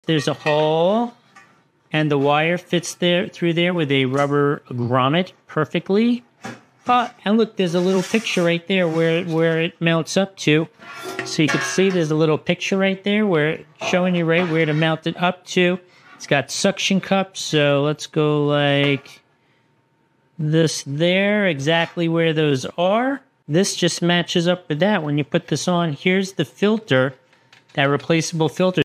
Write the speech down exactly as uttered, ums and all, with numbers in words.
There's a hole, and the wire fits there through there with a rubber grommet perfectly. Oh, and look, there's a little picture right there where, where it mounts up to. So you can see there's a little picture right there where it's showing you right where to mount it up to. It's got suction cups, so let's go like this there, exactly where those are. This just matches up with that when you put this on. Here's the filter, that replaceable filter.